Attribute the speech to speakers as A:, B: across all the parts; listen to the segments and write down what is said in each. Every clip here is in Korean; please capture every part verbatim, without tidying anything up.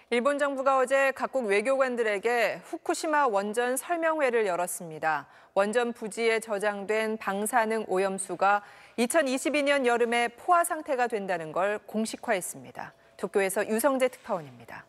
A: 일본 정부가 어제 각국 외교관들에게 후쿠시마 원전 설명회를 열었습니다. 원전 부지에 저장된 방사능 오염수가 이천이십이 년 여름에 포화 상태가 된다는 걸 공식화했습니다. 도쿄에서 유성재 특파원입니다.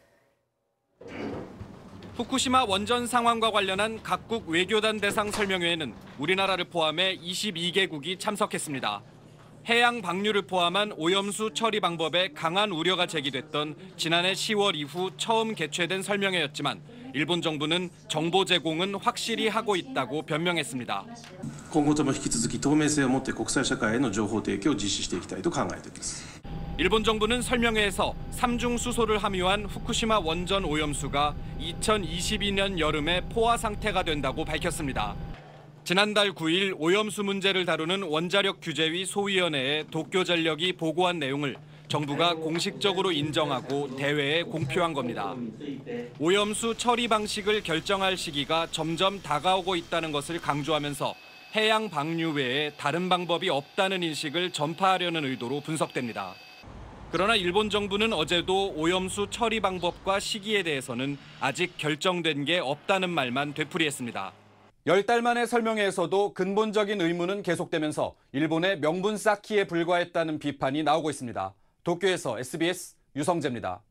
B: 후쿠시마 원전 상황과 관련한 각국 외교단 대상 설명회에는 우리나라를 포함해 이십이 개국이 참석했습니다. 해양 방류를 포함한 오염수 처리 방법에 강한 우려가 제기됐던 지난해 시월 이후 처음 개최된 설명회였지만 일본 정부는 정보 제공은 확실히 하고 있다고 변명했습니다.
C: 今後とも引き続き透明性を持って国際社会への情報提供を実施していきたいと考えています。
B: 일본 정부는 설명회에서 삼중 수소를 함유한 후쿠시마 원전 오염수가 이천이십이 년 여름에 포화 상태가 된다고 밝혔습니다. 지난달 구 일 오염수 문제를 다루는 원자력 규제위 소위원회에 도쿄전력이 보고한 내용을 정부가 공식적으로 인정하고 대회에 공표한 겁니다. 오염수 처리 방식을 결정할 시기가 점점 다가오고 있다는 것을 강조하면서 해양 방류 외에 다른 방법이 없다는 인식을 전파하려는 의도로 분석됩니다. 그러나 일본 정부는 어제도 오염수 처리 방법과 시기에 대해서는 아직 결정된 게 없다는 말만 되풀이했습니다.
D: 열 달 만의 설명회에서도 근본적인 의문은 계속되면서 일본의 명분 쌓기에 불과했다는 비판이 나오고 있습니다. 도쿄에서 에스비에스 유성재입니다.